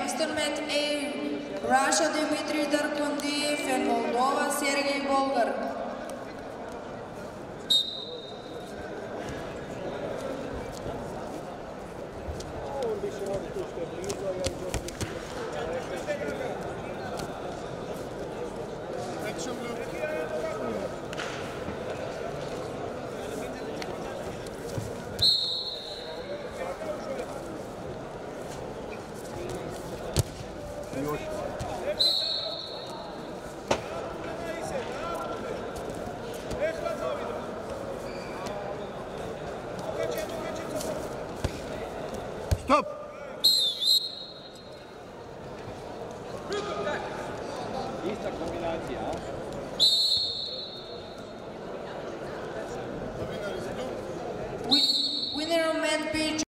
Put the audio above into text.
Next on mat A, Russia Dmitry Darkundiev and Moldova Sergei Bolgar. Stop! Ista kombinacija, a? Winner on mat B.